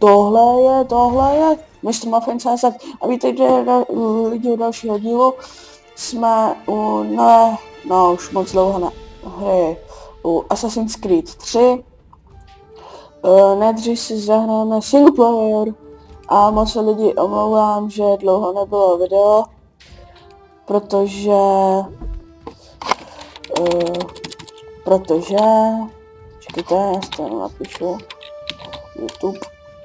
tohle je Mr. Muffin.cz a vítejte lidi u dalšího dílu. Jsme už moc dlouho ne, hry u Assassin's Creed 3. Nejdřív si zahrajeme single player a moc se lidi omlouvám, že dlouho nebylo video, protože čekajte, já si to napíšu YouTube.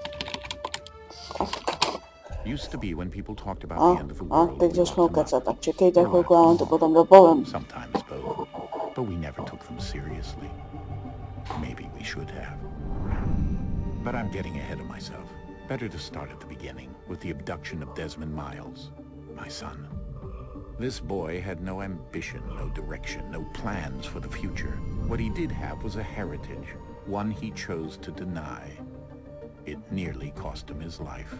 Used to be when people talked about the end of the world. Teď začnou kecat, tak čekejte chvilku, já vám to potom dopovím. Sometimes both, but we never took them seriously. Maybe we should have. But I'm getting ahead of myself. Better to start at the beginning, with the abduction of Desmond Miles, my son. This boy had no ambition, no direction, no plans for the future. What he did have was a heritage, one he chose to deny. It nearly cost him his life.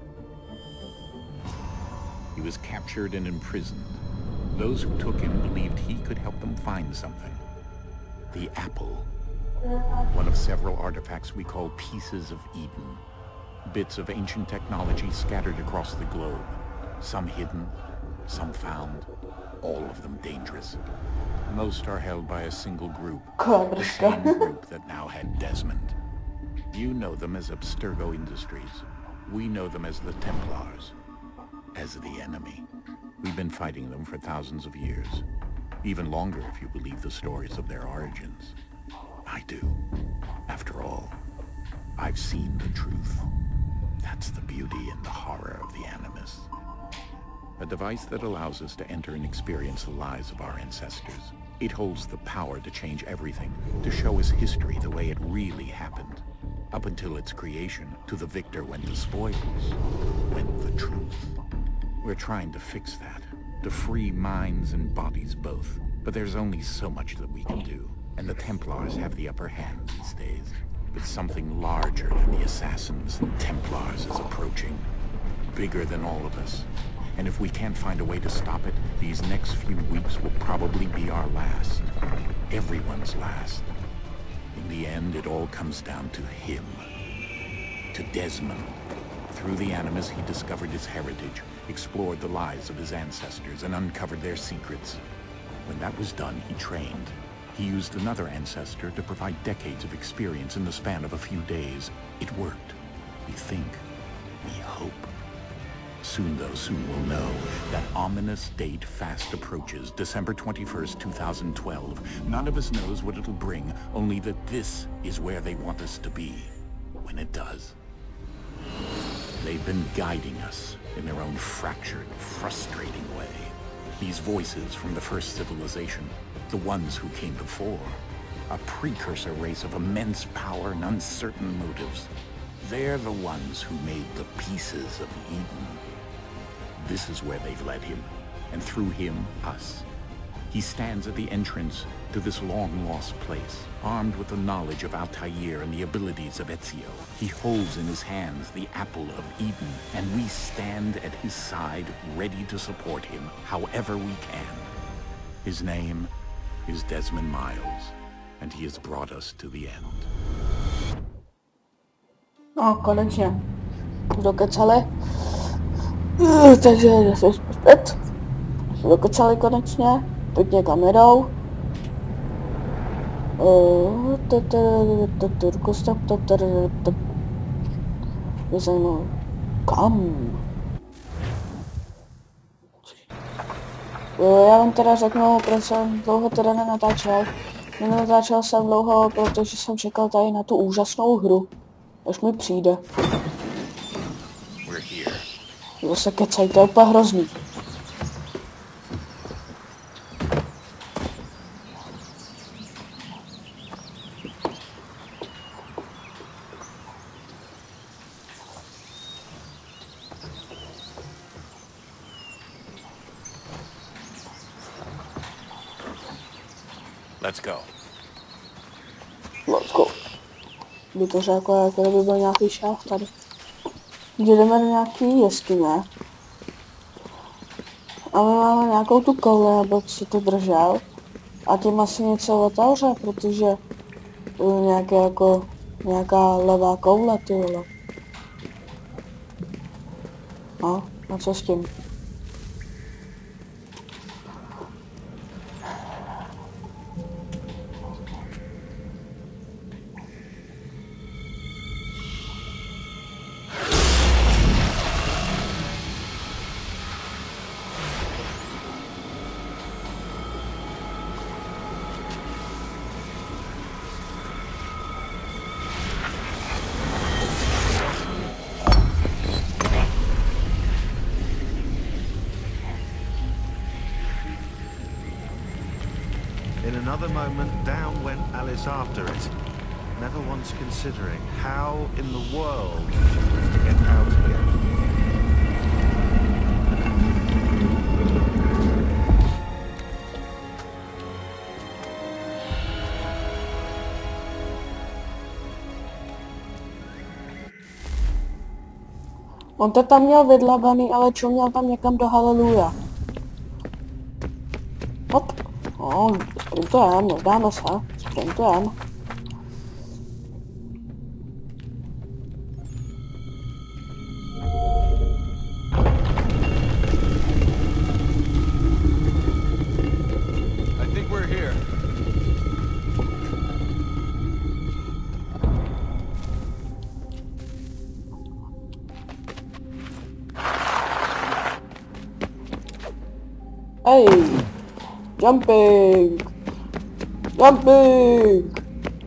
He was captured and imprisoned. Those who took him believed he could help them find something. The apple. One of several artifacts we call pieces of Eden. Bits of ancient technology scattered across the globe. Some hidden, some found, all of them dangerous. Most are held by a single group. The same group that now had Desmond. You know them as Abstergo Industries. We know them as the Templars. As the enemy. We've been fighting them for thousands of years. Even longer if you believe the stories of their origins. I do. After all, I've seen the truth. That's the beauty and the horror of the Animus. A device that allows us to enter and experience the lives of our ancestors. It holds the power to change everything, to show us history the way it really happened. Up until its creation, to the victor went the spoils, went the truth. We're trying to fix that, to free minds and bodies both. But there's only so much that we can do, and the Templars have the upper hand these days. But something larger than the Assassins and Templars is approaching, bigger than all of us. And if we can't find a way to stop it, these next few weeks will probably be our last. Everyone's last. In the end, it all comes down to him. To Desmond. Through the Animus, he discovered his heritage, explored the lives of his ancestors, and uncovered their secrets. When that was done, he trained. He used another ancestor to provide decades of experience in the span of a few days. It worked. We think. We hope. Soon, though, soon we'll know. That ominous date fast approaches, December 21st, 2012. None of us knows what it'll bring, only that this is where they want us to be. When it does. They've been guiding us in their own fractured, frustrating way. These voices from the first civilization, the ones who came before, a precursor race of immense power and uncertain motives. They're the ones who made the pieces of Eden. This is where they've led him, and through him, us. He stands at the entrance to this long-lost place, armed with the knowledge of Altair and the abilities of Ezio. He holds in his hands the apple of Eden, and we stand at his side, ready to support him however we can. His name is Desmond Miles, and he has brought us to the end. No, konečně. Dokecali. Takže zase zpět. Dokecali konečně. Pěkně kamerou. Vyzajímavé. Kam? Já vám teda řeknu, proč jsem dlouho teda nenatáčel. Nenatáčel jsem dlouho, protože jsem čekal tady na tu úžasnou hru. Až mi přijde. Zase kecají, to je úplně hrozný. Let's go. Let's go. By to řekl, jako by byl nějaký šáf tady. Jdeme do nějaký jeskyně. A my máme nějakou tu kouli, abych si to držel. A tím asi něco otevře, protože nějaké jako nějaká levá koule, ty vole. A co s tím? In another moment, down went Alice after it, never once considering how in the world she was to get out again. On to tam měl vydlabaný, ale čuměl tam někam do haleluja. Hop. Sprintujeme, nezdáme se. Sprintujeme. I think we're here. Hej! Jumping! Jumping!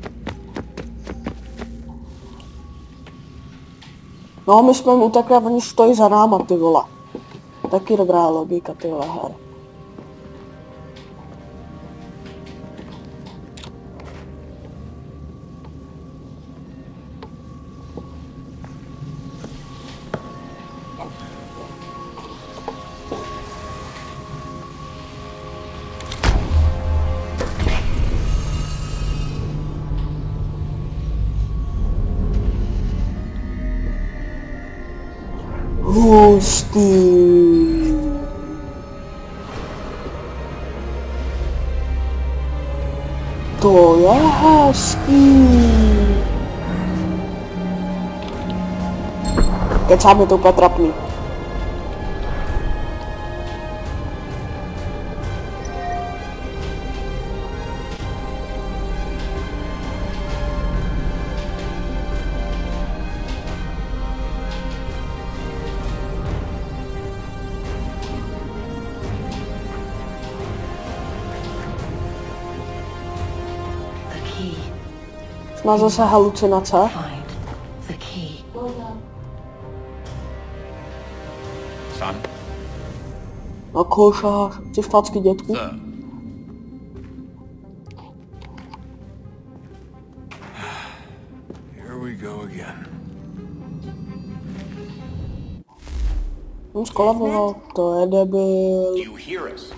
No, my jsme mu utekli a oni stojí za náma, ty vole. Taky dobrá logika, ty vole, her. Hustý. To je hezký. Kecám, je to úplně trapný. Má zase halucinace. Son? No košář, chceš facky, dětku? Here we go again. On skolaboval, to je debil. Do you hear us?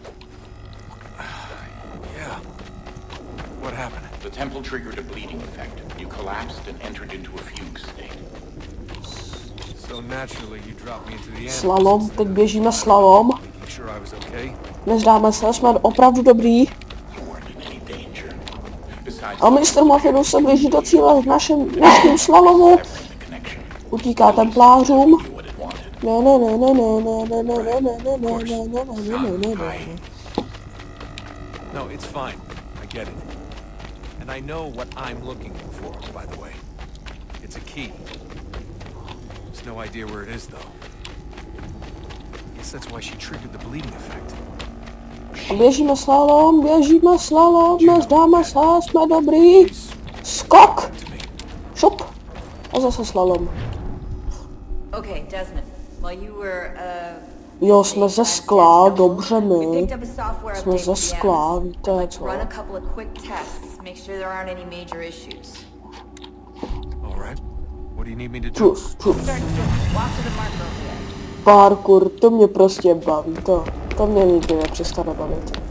Yeah. What happened? The temple triggered a bleeding effect. You collapsed and entered into a fugue state. So naturally you dropped me into the end. Slalom, teď běžíme slalom. Making sure I was okay. Nezdáme se, jsme opravdu dobrý. You weren't in any danger. Besides, A mistr Mafinu se blíží do cíle v našem dnešním slalomu. Utíká templářům. Ne, ne, ne, ne, ne, ne, ne, ne, ne, ne, ne, ne, ne, ne, ne, ne, ne. No, it's fine. I get it. And I know what I'm looking for, by the way. It's a key. There's no idea where it is, though. Guess that's why she triggered the bleeding effect. Běžíme slalom, nezdáme se, jsme dobrý. Skok! Šup! A zase slalom. Okay, Desmond. While you were, Jo, jsme ze skla, dobře my. Jsme ze skla, víte co. run a couple of quick tests, make sure there aren't any major issues. All right. What do you need me to do? Čus, čus. Start to walk to the marker over there. Parkour, to mě prostě baví, to mě nikdy nepřestane bavit.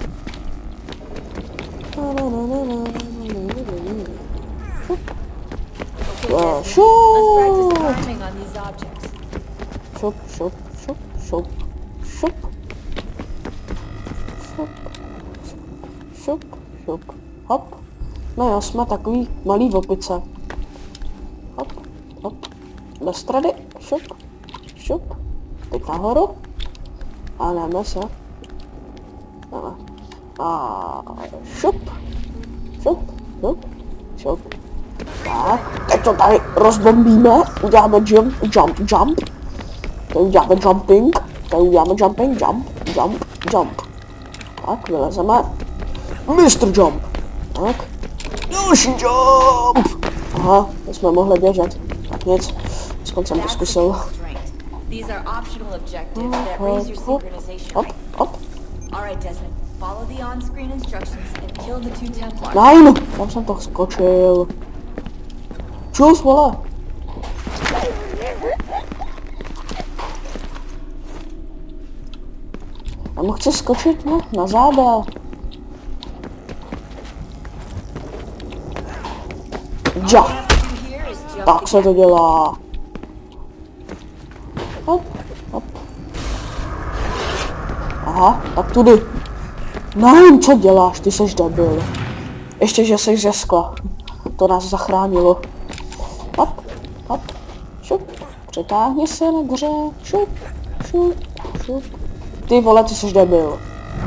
Let's practice climbing on these objects. Šup, šup, šup, šup, šup. Šup, šup, šup, hop. No jo, jsme takový malý opice. Hop, hop. Bez strady, šup, šup. Teď nahoru. A jdeme se. Jdeme. A šup. Šup, šup, šup. Tak, teď to tady rozbombíme. Uděláme jump. Tady uděláme jumping. Tady uděláme jumping, jump. Tak, vylezeme. Mr. Jump. Tak. Další jump. Aha, to jsme mohli běžet. Tak nic, aspoň jsem to zkusil. These are optional objectives that raise your synchronization rate. Hop. Alright, Desmond, follow the on-screen instructions and kill the 2 Templars. Nein, tam jsem to skočil. Čus, vole. Já mu chci skočit, no, na záda. Ja. Tak se to dělá. Hop, hop. Aha, tak tudy. Nevím, co děláš, ty seš debil. Ještě, že seš ze skla. To nás zachránilo. Hop, hop, šup. Přetáhni se na dře. Šup, šup, šup. Ty vole, ty seš debil.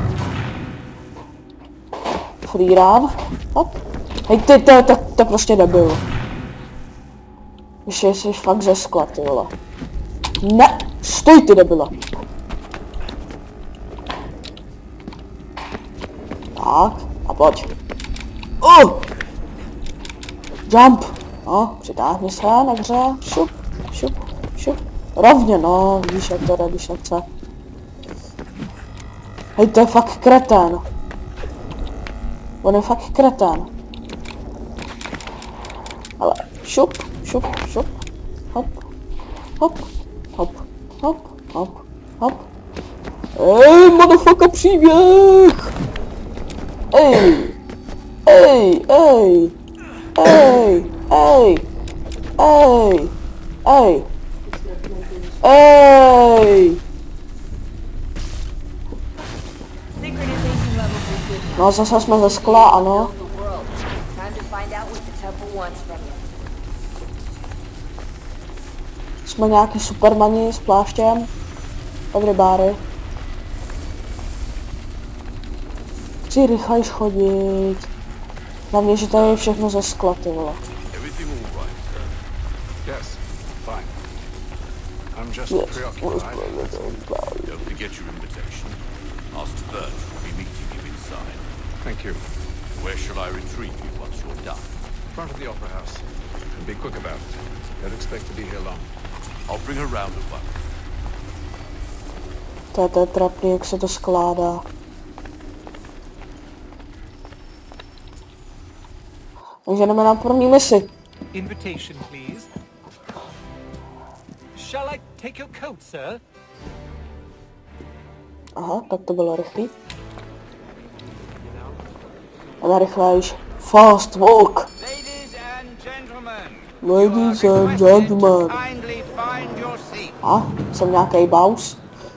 Free run. Hop. Hej, to prostě debil. Ještě jsi fakt ze skla, ty vole. Ne, stoj ty debile. Tak, a pojď. Jump. No, přitáhni se na hře. Šup, šup, šup. Rovně, no, víš, jak to jde, když nechce. Hej, to je fakt kretén. On je fakt kretén. Ale šup, šup, šup. Hop, hop, hop, hop, hop, hop. Ej, motherfucker, příběh! Ej, ej, ej, ej, ej, ej, ej, ej. No, zase jsme ze skla, ano. Jsme nějaký supermani s pláštěm. Dobrý báry. Chci rychlejš chodit. Hlavně, že tady je všechno ze skla, ty vole. Thank you. Where shall I retrieve you once you're done? Front of the Opera House. And be quick about it. Don't expect to be here long. I'll bring her round at once. To je trapný, jak se to skládá. Takže jdeme na první misi. Invitation, please. Shall I take your coat, sir? Aha, tak to bylo rychlý. A rychlejš. Fast walk. Ladies and gentlemen. A, jsem nějaký baus.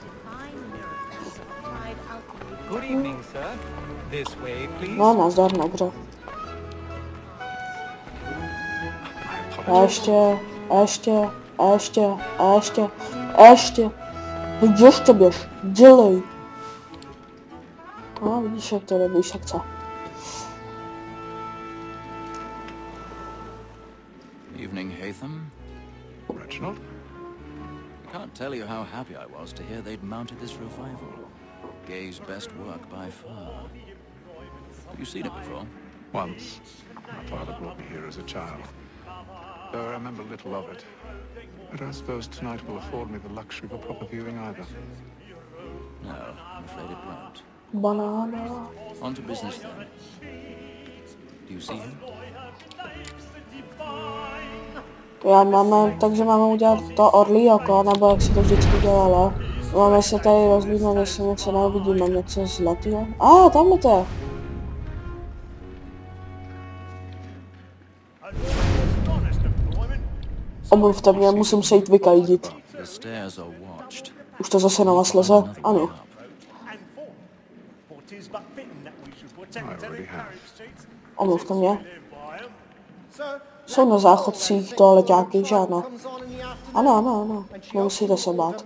Good evening, sir. This way, please. No, nazdar, dobře. Ještě. Teď ještě běž, dělej. No, vidíš, jak to nebýš, jak co. Evening, Haytham. Reginald? I can't tell you how happy I was to hear they'd mounted this revival. Gay's best work by far. Have you seen it before? Once. My father brought me here as a child. Though I remember little of it. But I suppose tonight will afford me the luxury of a proper viewing either. No, I'm afraid it won't. Banana. On to business then. Do you see him? Takže máme udělat to orlí oko, nebo jak se to vždycky dělalo. Máme se tady rozlídnout, jestli něco neuvidíme, něco zlatého. Tam je to. Omluvte mě, musím se jít vykajdit. Už to zase na vás leze? Ano. Omluvte mě. Jsou na záchodcích toaleťáky, že ano? Ano. Nemusíte se bát.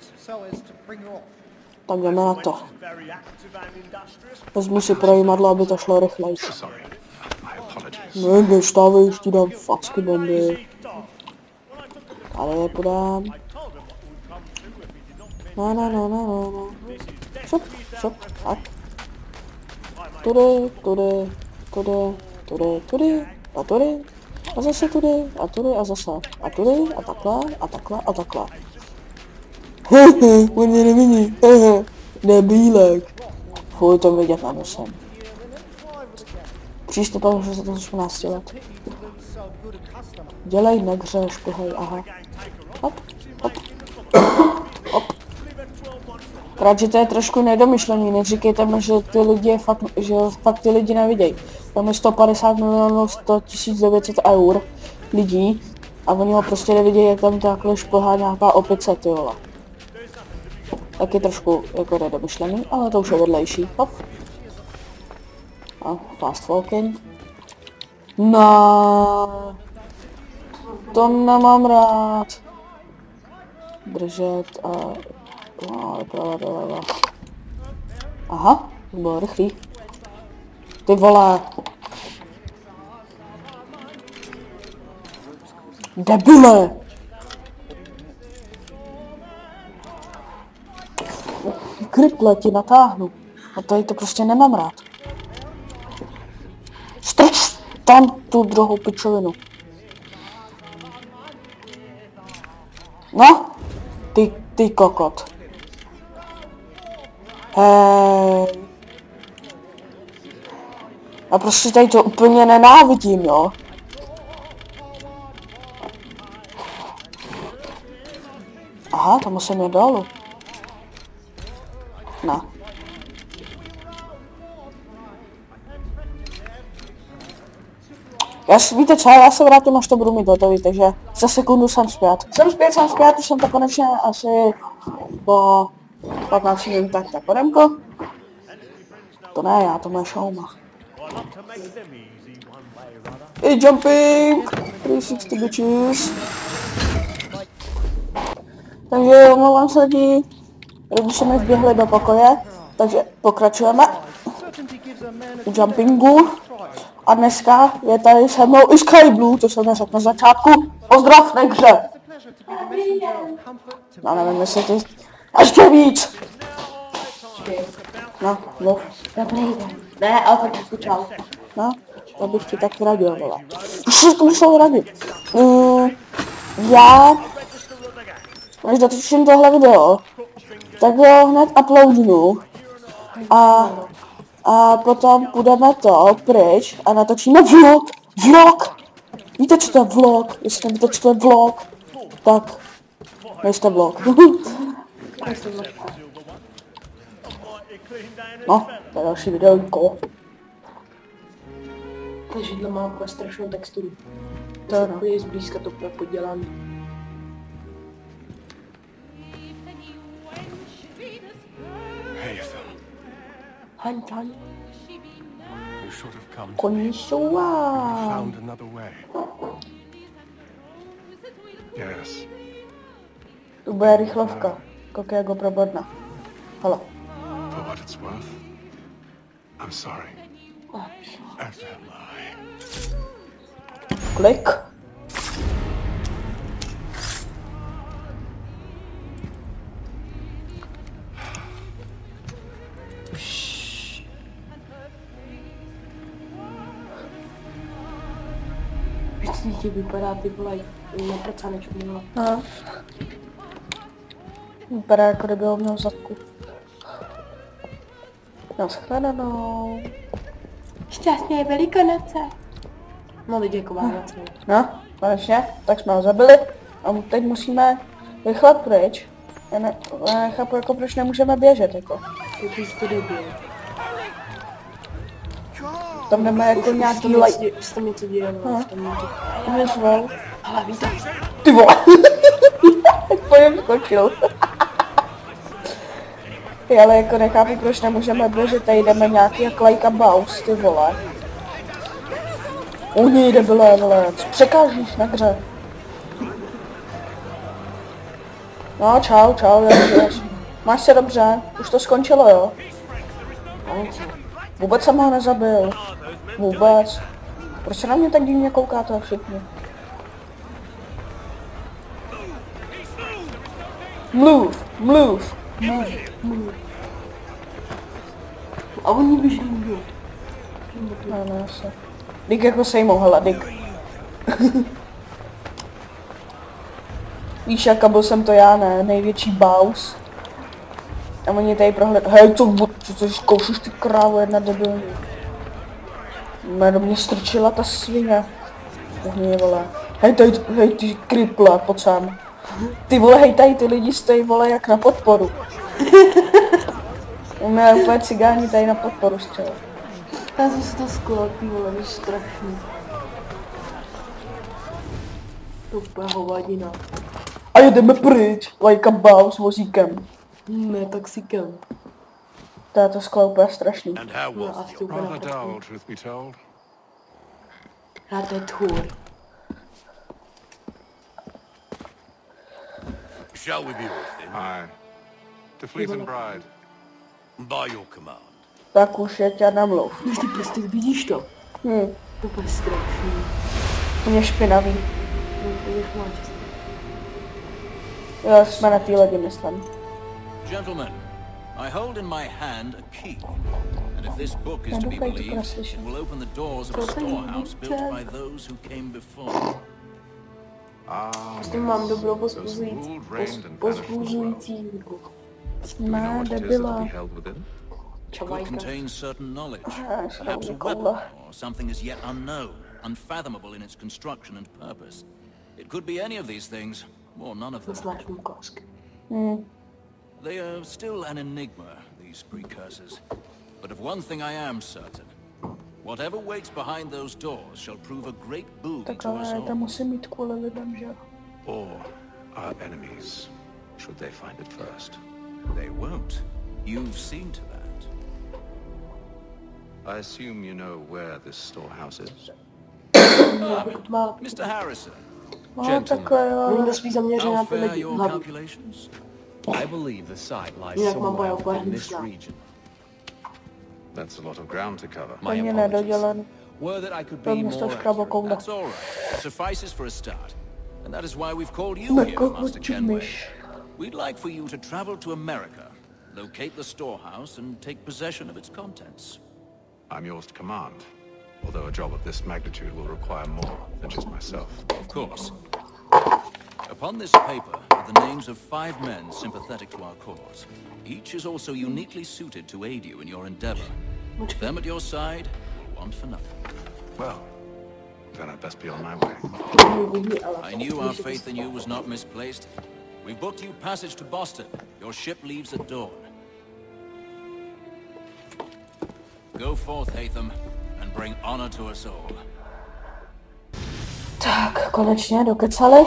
Tak jdeme na to. Vezmu si projímadlo, aby to šlo rychleji. Nevstávej, už ti dám facky bomby. Tady je podám. No. Šup, tak. Tudy. A tudy. A zase tudy. A tudy a zase. A tudy. A takhle. On mě nevidí. Debílek. Fuj, to vidět nemusím. Přístupem už za to 18 let. Dělej, negře, šplhej, aha. Hop. Takže to je trošku nedomyšlený, neříkejte mi, že fakt ty lidi nevidějí. Tam je 150 milionů 100 900 eur lidí a oni ho prostě nevidějí, jak tam takhle šplhá nějaká opice, ty vole. Tak je trošku jako nedomyšlený, ale to už je vedlejší. Hop. A fast walking. No, to nemám rád. Držet a... No, aha, to bylo rychlý. Ty vole. Debile. Kriple ti natáhnu. A tady to prostě nemám rád. Strč tam tu druhou pičovinu. No, ty kokot. Hej. Já prostě tady to úplně nenávidím, jo. Aha, tam musím jít dolů. No. Víte co, já se vrátím, až to budu mít hotový, takže za sekundu jsem zpět. Jsem zpět, už jsem to konečně asi po 15 minutách tak podemko. To ne, já to máš šouma. I jumping! 360 bitches. Takže omlouvám se lidi, když jsme vběhli do pokoje, takže pokračujeme v jumpingu. A dneska je tady se mnou i Skyblue, to jsem neřekl na začátku. Pozdrav, negře! No nevím, jestli ty... Ještě víc! No, mluv. Dobrý den. Ne, ale tak čau. No, to bych ti taky radil, vole. Všechno jsou radit. Já... Až dotočím tohle video, tak ho hned uploadnu. A potom půjdeme to pryč a natočíme vlog. Víte, co to je vlog? Jestli nevíte, co to je vlog, tak nejste vlog. No, to je další videočko. To židlo má jako strašnou texturu. To je no. Je zblízka to podělaný. Hey, Ethan. Han. You should have come to me. Konnichiwa. Found another way. Yes. To bude rychlovka. Kolik jako probodna. Halo. For what it's worth, I'm sorry. As am I. Klik. Ti vypadá ty vole nepracané čmula. No. Vypadá jako kdyby ho měl v zadku. Naschledanou. Šťastné Velikonoce. No lidi jako Vánoce. No, konečně, tak jsme ho zabili. A teď musíme rychle pryč. Já nechápu, jako proč nemůžeme běžet, jako. Když to dobije. Tam jdeme jako nějaký Jsi tam něco dělal, Tam je zvol. ale víte. Ty vole. Po něm skočil. Ale jako nechápu, proč nemůžeme běžet, tady jdeme nějaký jak like a bounce, ty vole. Uhni, debile, vole, co překážíš na hře? No, čau, jak jdeš? Máš se dobře? Už to skončilo, jo? Vůbec jsem ho nezabil. Vůbec. Proč se na mě tak divně koukáte všichni? Move. A oni běží jo. No, jasně. Dick jako sejmou, hele, Dick. Víš, jaká byl jsem to já, ne? Největší baus. A oni tady prohled... Hej, co zkoušíš ty krávo, jedna debilní. Do mě strčila ta svině. Uhni, vole. Hej ty kriple, pojď sem. Ty vole, hej tady ty lidi stojí, vole, jak na podporu. Mě úplně cigáni tady na podporu střelit. Já jsem si to sklo, ty vole, to je strašný. To úplně hovadina. A jedeme pryč, like a baus vozíkem. Ne, taxikem. To je to sklo úplně strašný. And how No, was asi the úplně rather naprostý. dull, truth be told? Rád to je tvůr. Shall we be off then? Aye. To Fleet Bride. By your command. Tak už je tě namluv. Už ty prostě vidíš to? To je strašný. Mě špinavý. To je máš. Jo, jsme na té lodi, myslím. Gentlemen, I hold in my hand a key. And if this book is to be believed, it will open the doors of a storehouse built by those who came before. Prostě mám dobrou pozbuzující hudbu. Má debila. It could contain certain knowledge, perhaps a Nikola. weapon, or something as yet unknown, unfathomable in its construction and purpose. It could be any of these things, or none of them. Zasláš mu kosk. They are still an enigma, these precursors. But of one thing I am certain. Whatever waits behind those doors shall prove a great boon Tak to us ale all. tam musím mít kvůli lidem, že? Or our enemies, should they find it first. They won't. You've seen to that. I assume you know where this storehouse is? Má, Mr. Harrison, No, takhle oni jo. to spíš zaměřené how na ty fair lidi. your Hlavně. calculations? I believe the site lies Jinak mám somewhere bojovat in this hnusná. region. That's a lot of ground to cover. My Plně apologies. nedodělen. Were that I could To be město more škrabo accurate. koula. That's all right. It suffices for a start. And that is why we've called you here, Nekoho Master Kenway. čumíš. We'd like for you to travel to America, locate the storehouse, and take possession of its contents. I'm yours to command, although a job of this magnitude will require more than just myself. Of course. Upon this paper are the names of 5 men sympathetic to our cause. Each is also uniquely suited to aid you in your endeavor. With them at your side, you want for nothing. Well, then I'd best be on my way. I knew our faith in you was not misplaced. We've booked you passage to Boston. Your ship leaves at dawn. Go forth, Hatham, and bring honor to us all. Tak, konečně dokecali.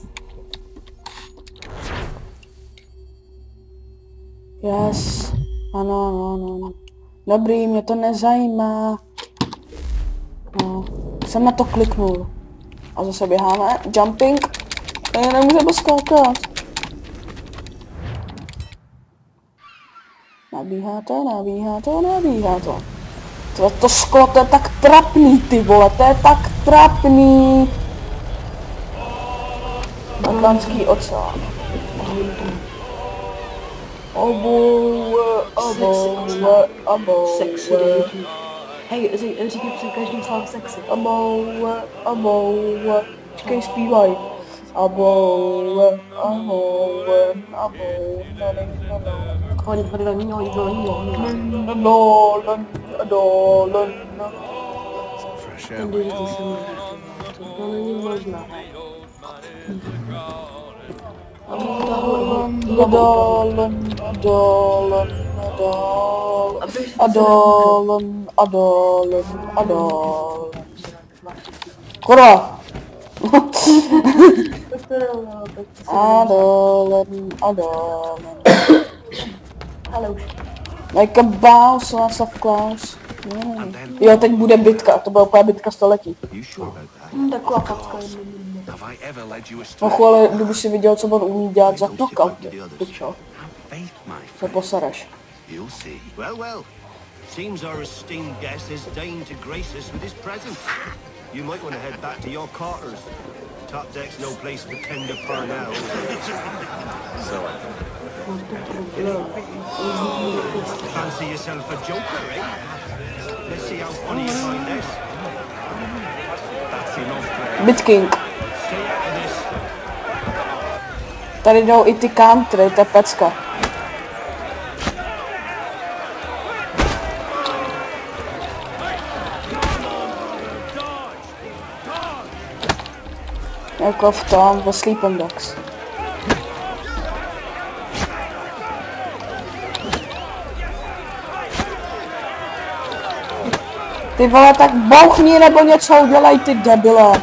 Yes. Ano. Dobrý, mě to nezajímá. No, jsem na to kliknul. A zase běháme. Jumping. Tady nemůžeme skákat. Nabíhá to. To sklo, to je tak trapný, ty vole, to je tak trapný. Atlantský oceán. Sexy. Hej, říkej před každým slovem sexy. Počkej, zpívaj. Fresh air. To není možná. Kurva! Adolin. Ale už. Like a bounce, lots of clowns. Jo, teď bude bitka, to byla úplně bitka století. Taková facka. Have I ever led you astray? Ochu, ale kdyby si viděl, co on umí dělat za knockouty. Pičo, Faith, my se posereš. You'll see. Well, well. Seems our esteemed guest has deigned to grace us with his presence. You might want to head back to your quarters. Top deck's no place for tender parnell. Fancy yourself a joker, eh? Let's see how funny you find this. That's enough, Claire. Bitking. Stay out of this. Tady jdou i ty country, ta pecka. Jako v tom, ve Sleeping Dogs. Ty vole, tak bouchni nebo něco udělej, ty debile.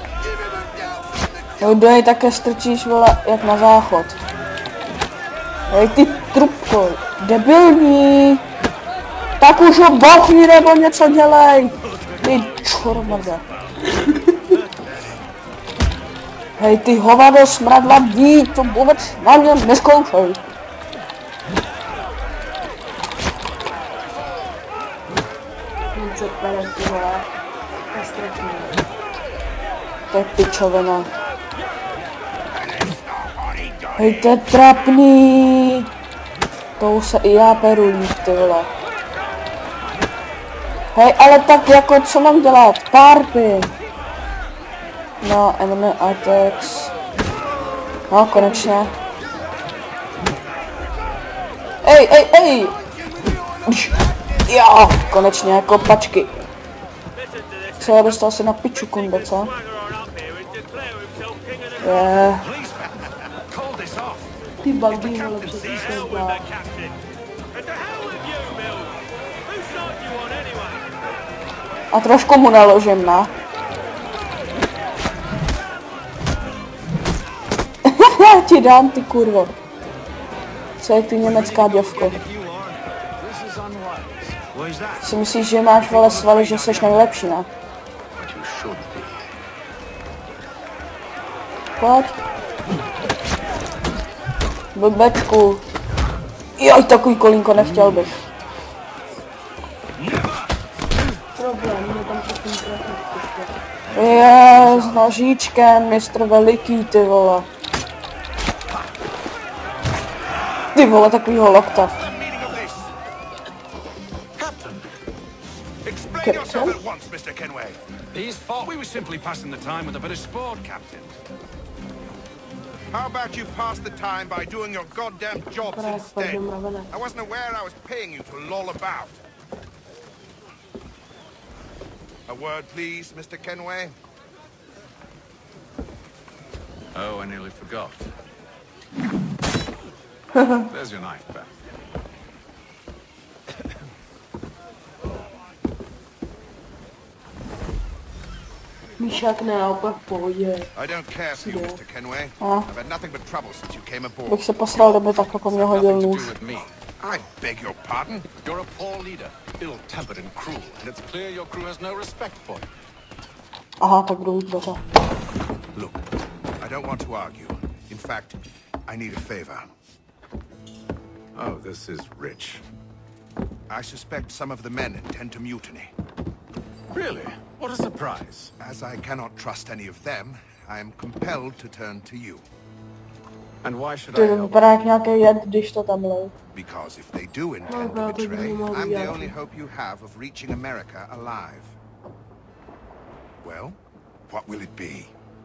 Jo, do něj také strčíš, vole, jak na záchod. Hej, ty trubko, debilní. Tak už ho bouchni nebo něco dělej. Ty čoromrda. Hej, ty hovado smradlavý, to vůbec na mě neskoušej. Něco pere, ty vole. To je strašný. To je pičovina. Hej, to je trapný. To se i já peru líp, ty vole. Hej, ale tak jako, co mám dělat? Party. No, enemy attacks. No, konečně. Ej! Jo, konečně, kopačky. Co, já dostal si na piču, kunde, co? Ty bambíny, ale přesně jsem dělal. A trošku mu naložím, na. Já ti dám, ty kurvo. Co je ty německá děvko? Si myslíš, že máš, vole, svaly, že jsi nejlepší, ne? Pojď. Blbečku. Joj, takový kolínko nechtěl bych. Problém, mě tam všechny krásný. Je, s nožíčkem, mistr veliký, ty vole. Ty vole, takovýho lokta. Explain yourself at once, Mr. Kenway. His fault. We were simply passing the time with a bit of sport, Captain. How about you pass the time by doing your goddamn jobs instead? I wasn't aware I was paying you to loll about. A word, please, Mr. Kenway. Oh, I nearly forgot. There's your knife, Beth. Míšák ne, opak v pohodě. I don't care for you, Mr. Kenway. I've had nothing but trouble since you came aboard. Bych se posral, kdyby takhle po mě hodil Nothing to nůž. do with me. I beg your pardon? You're a poor leader, ill-tempered and cruel, and it's clear your crew has no respect for you. Aha, tak jdu dveře. Look, I don't want to argue. In fact, I need a favor. Oh, this is rich. I suspect some of the men intend to mutiny. Really? What a surprise. As I cannot trust any of them, I am compelled to turn to you. And why should Ty I to help? vypadá jak nějaký jed, když to tam lej. Because if they do intend to betray, I'm the only hope you have of reaching America alive. Well, what will it be?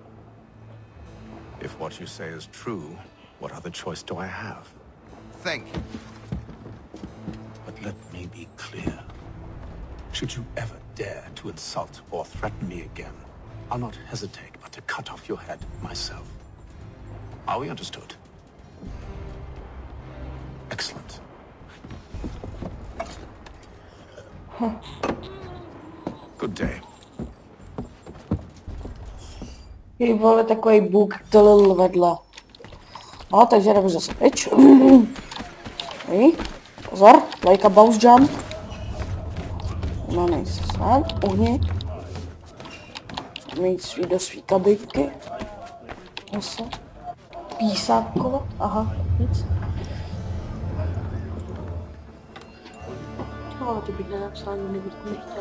If what you say is true, what other choice do I have? Thank you. But let me be clear. Should you ever dare to insult or threaten me again, I'll not hesitate but to cut off your head myself. Are we understood? Excellent. Good day. Ty vole, takový bůk tlil vedle. No, takže jdeme zase pryč. Pozor, like a bounce jump. No nejsi sám, uhni. Mít svý do svý kabinky. Zase. Písákovat, aha, nic. No, ale ty bych nenapsal ani nechtěl.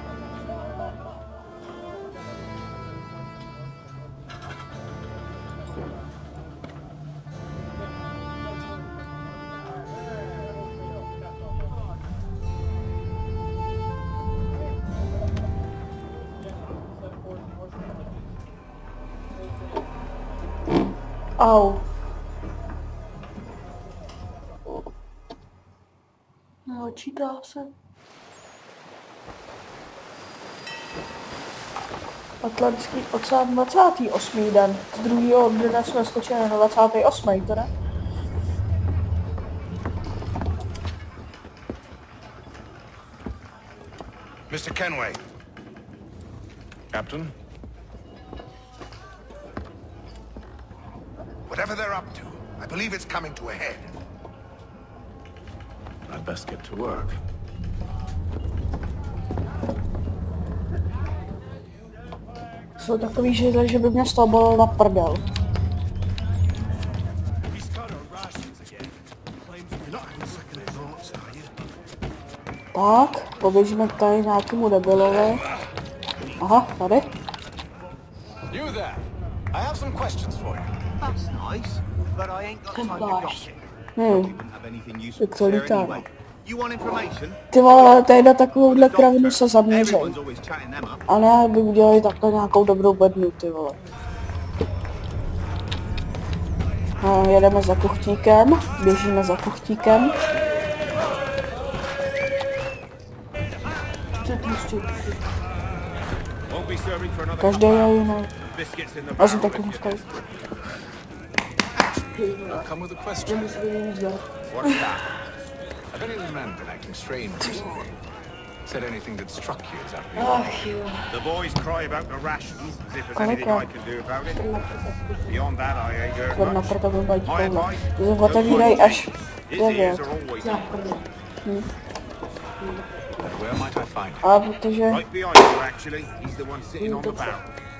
Au. Neočítá se. Atlantský oceán 28. den. Z druhého dne jsme skočili na 28. teda. Mr. Kenway. Captain? Whatever they're up to, I believe it's coming to a head. I'd best get to work. Jsou takový židle, že by mě z toho bolel na prdel. Tak, poběžíme tady nějakému debilovi. Aha, tady. You there. I have some questions for you. That's nice, but I ain't got time to gossip. Wouldn't have anything useful Jak to to share lítá. anyway. You want information? Ty vole, tady na takovouhle kravinu se zaměřej. Everyone's always chatting them up. A ne, by udělali takhle nějakou dobrou bednu, ty vole. No, jedeme za kuchtíkem, běžíme za kuchtíkem. Won't be serving for another Každý je jiný. biscuits in the Já jsem barrel taky with you. dneska. I'll come with a question. What's that? Have any of the men been acting strange recently? Said anything that struck you as abnormal? The boys cry about the rations, as if there's anything I can do about it. Beyond that, I ain't heard Zrovna much. proto byl bajík My tohle. advice, Že otevírají až his ears 9. are always And where might I find him? A protože... right behind you, actually. He's the one sitting on the barrel.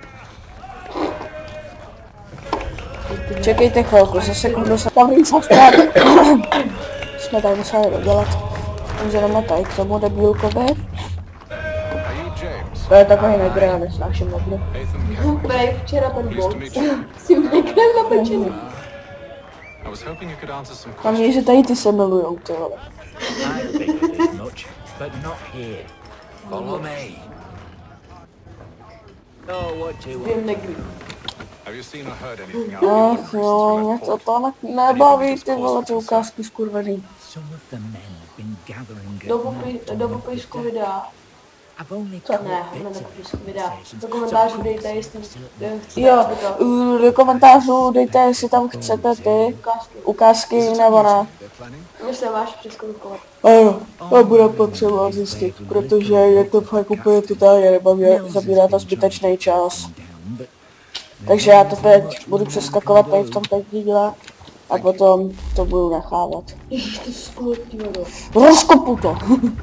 Čekejte chvilku, za sekundu se tam víc zastavit. Jsme tady museli dodělat. Takže jdeme tady k tomu debílkovi. Are you James? To je takový negré, já nesnáším negré. Nathan Kenway. Prej, včera ten Pleased bod. to meet you. S tím nekrem napečený. I was hoping you could answer some Tam je, questions. že tady ty se milujou, ty vole. I figured as much, but not here. Follow me. Oh, what you want? Vím negrý. Have you seen or heard anything out of Ach jo, mě to tam nebaví, ty vole, ty ukázky skurvený. Some of the men have been gathering Do popisku videa. I've only Co ne, caught ne bits do of popisku videa. conversations. Do komentářů dejte, jestli chcete. Jo, do komentářů dejte, jestli tam chcete ty ukázky nebo ne. Jestli máš přeskoukovat. Jo, to bude potřeba zjistit, protože je to fakt úplně totálně nebaví, zabírá to zbytečný čas. Takže já to teď budu přeskakovat tady v tom první díle a potom to budu nechávat. Ježiš, to skultí vodu. Rozkopu to!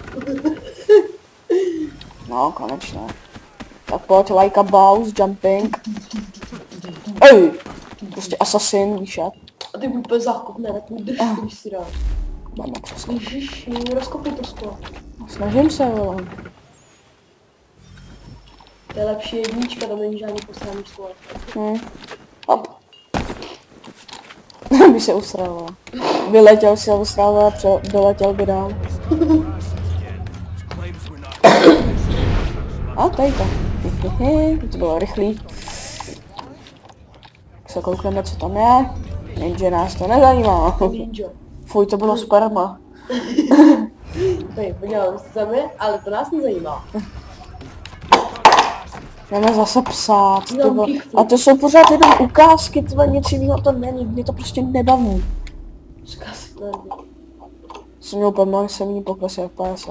No, konečně. Tak pojď, like a boss, jumping. Ej! Prostě assassin, víš jak? A ty úplně zakopne, tak mi drž, když si dáš. Máme přesně. Ježiš, rozkopni to sklo. Snažím se, vole. To je lepší jednička, tam není žádný posraný sklo. Hop. By se usrával. Vyletěl si a usrával a doletěl by dál. A tady to. To bylo rychlý. Se koukneme, co tam je. Jenže nás to nezajímá. Ninja. Fuj, to bylo sperma. Tady, podívám se sami, ale to nás nezajímá. Jdeme zase psát, ty vole. A to jsou pořád jenom ukázky, tyhle, nic jiného to není, mě to prostě nebaví. Zkaz, Jsem měl úplně masivní pokles FPS.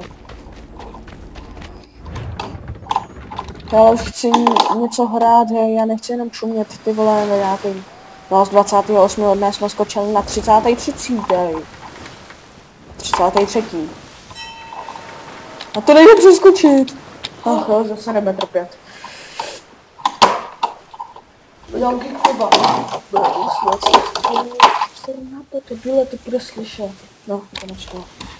Já už chci něco hrát, hej, já nechci jenom čumět, ty vole, nebo nějaký. No z 28. dne jsme skočili na 33. 33. A to nejde přeskočit. Ach jo, zase jdeme trpět. Janky chyba. To bíle to bude slyšet. No, konečně.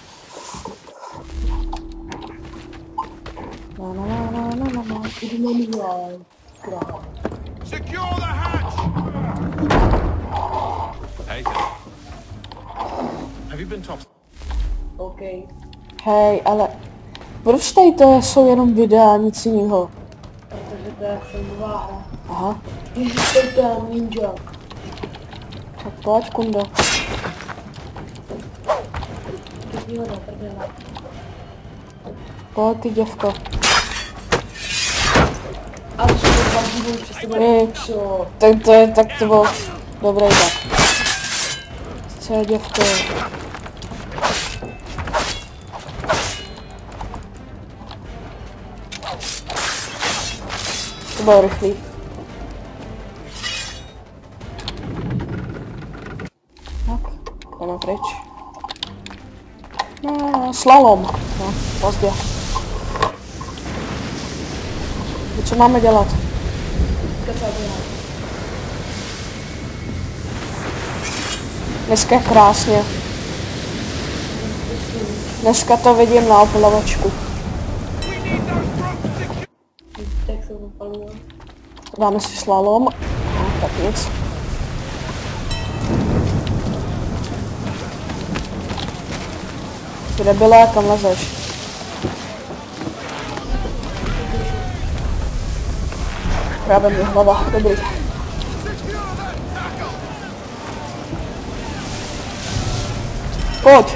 Secure the hatch! Hayden. Have you been top? OK. Hej, ale proč tady to jsou jenom videa, nic jiného? Protože to je filmová hra. Aha, Ježiš, to je ninja. tak pojď, kundo. Takovýho do prdele. Pojď ty děvko. Ale že to dva díly přes tebe. Co? Tak to bylo dobrý tak. Co je děvko? To bylo rychlý. Tak, jdeme pryč. No, slalom. No, pozdě. Co máme dělat? Dneska je krásně. Dneska to vidím na opalovačku. Tak se opaluje. Dáme si slalom. No, tak nic. Kde byla, kam lezeš? Právě mi hlava, dobrý. Pojď.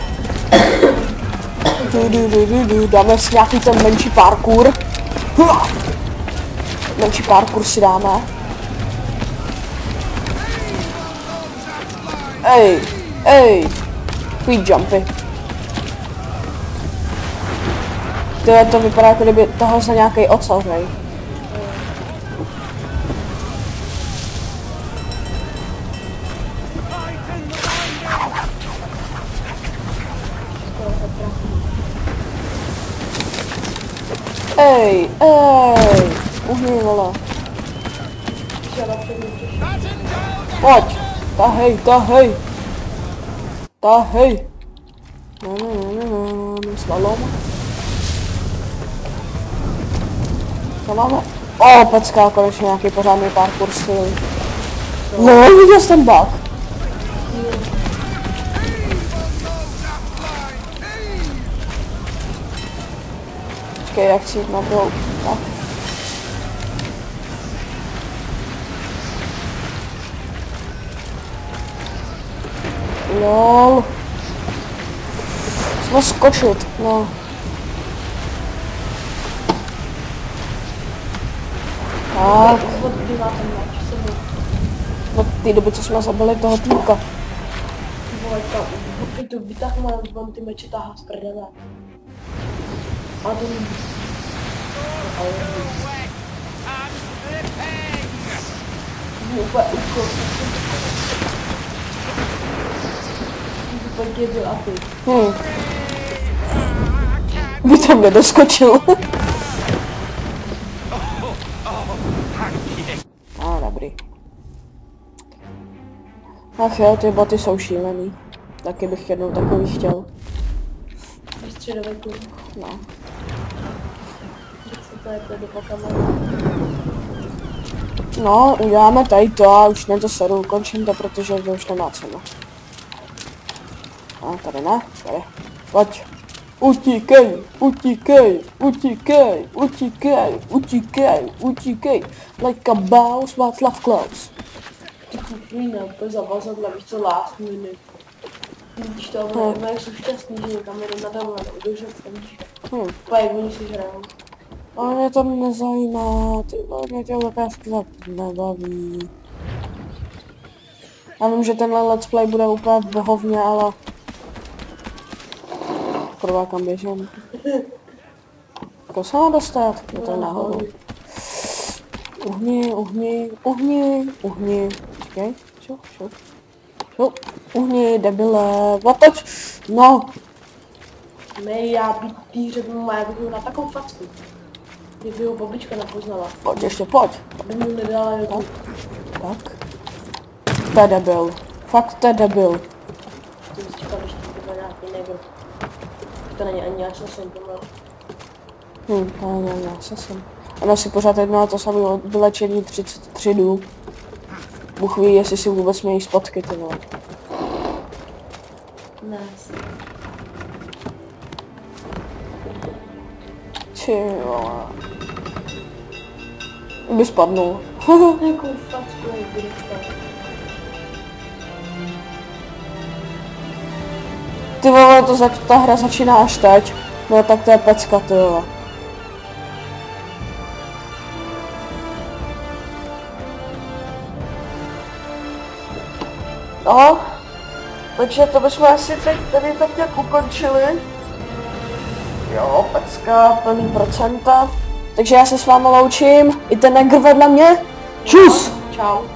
Dáme si nějaký ten menší parkour. Menší parkour si dáme. Ej. Quick jumpy. To vypadá, jako kdyby toho za nějaký ocel, hej. Ej, uhni, vole. Pojď, tahej. Slalom. Co máme? Pecka, konečně nějaký pořádný parkour styl. No, viděl jsi ten bug? Počkej, jak si jít na druhou. Tak. Lol. Jsme skočit, no. Tak. Od té doby, co jsme zabili toho týmka. Tu vytah mám ty meče tahá z prdele. A to není. Úplně úkol. Úplně byl a ty. By to mě doskočil. Dobrý. Ach jo, ty boty jsou šílený. Taky bych jednou takový chtěl. Středový klub. No. To je to do kamery. No, uděláme tady to a už ne to seru, ukončím to, protože to už nemá cenu. A tady ne, tady. Pojď. Utíkej. Like a boss, Václav Klaus. Ty kufrína, úplně zavazadla, víš co, last minute. Vidíš to, ale jak jsou šťastný, že někam jedou na dovolenou, jdou že skončí. Pojď, oni si žrajou. Ale mě to nezajímá, ty mě tě ukázky nebaví. Já vím, že tenhle let's play bude úplně v bohovně, ale... Kurva, kam běžím? To se má dostat, je to nahoru. Uhni. Čekaj, šup. Uhni, debile, otoč, no. Ne, já být tý hře já bych mu na takovou facku. Kdyby ho babička nepoznala. Pojď, ještě pojď. Aby mu nedala jako... Tak. To je debil. Fakt to je debil. Ty jsi čekal, že to byl nějaký negr. To není ani assassin, tohle. To není ani assassin. Ono si pořád jedno a to samé vylečení 33 dnů. Bůh ví, jestli si vůbec mějí spotky, ty vole. Nice. Ty vole. By spadnul. Jakou facku bude dostat. Ty vole, ta hra začíná až teď. No tak to je pecka, ty vole. No, takže to bychom asi teď tady tak nějak ukončili. Jo, pecka, plný procenta. Takže já se s vámi loučím, i ten negr vedle mě. Čus! Čau.